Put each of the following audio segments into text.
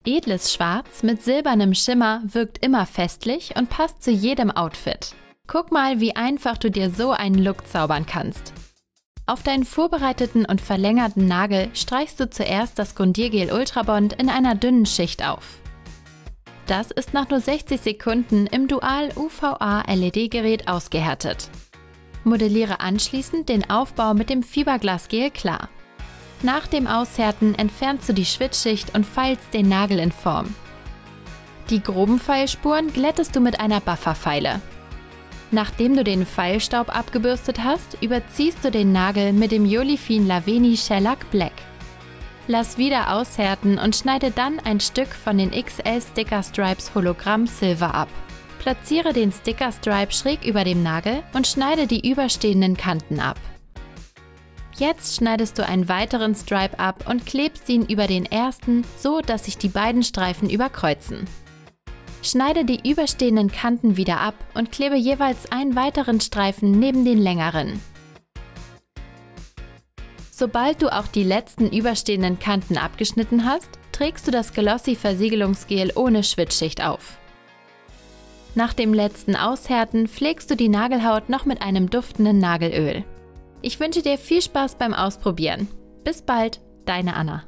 Edles Schwarz mit silbernem Schimmer wirkt immer festlich und passt zu jedem Outfit. Guck mal, wie einfach du dir so einen Look zaubern kannst. Auf deinen vorbereiteten und verlängerten Nagel streichst du zuerst das Grundiergel Ultrabond in einer dünnen Schicht auf. Das ist nach nur 60 Sekunden im Dual-UVA-LED-Gerät ausgehärtet. Modelliere anschließend den Aufbau mit dem Fiberglasgel klar. Nach dem Aushärten entfernst du die Schwitzschicht und feilst den Nagel in Form. Die groben Feilspuren glättest du mit einer Bufferfeile. Nachdem du den Feilstaub abgebürstet hast, überziehst du den Nagel mit dem Jolie-Fine Laveni Shellac Black. Lass wieder aushärten und schneide dann ein Stück von den XL Sticker Stripes Hologramm Silver ab. Platziere den Sticker Stripe schräg über dem Nagel und schneide die überstehenden Kanten ab. Jetzt schneidest du einen weiteren Stripe ab und klebst ihn über den ersten, so dass sich die beiden Streifen überkreuzen. Schneide die überstehenden Kanten wieder ab und klebe jeweils einen weiteren Streifen neben den längeren. Sobald du auch die letzten überstehenden Kanten abgeschnitten hast, trägst du das Glossy Versiegelungsgel ohne Schwitzschicht auf. Nach dem letzten Aushärten pflegst du die Nagelhaut noch mit einem duftenden Nagelöl. Ich wünsche dir viel Spaß beim Ausprobieren. Bis bald, deine Anna.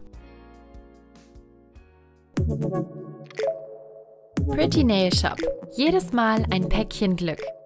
Pretty Nail Shop. Jedes Mal ein Päckchen Glück.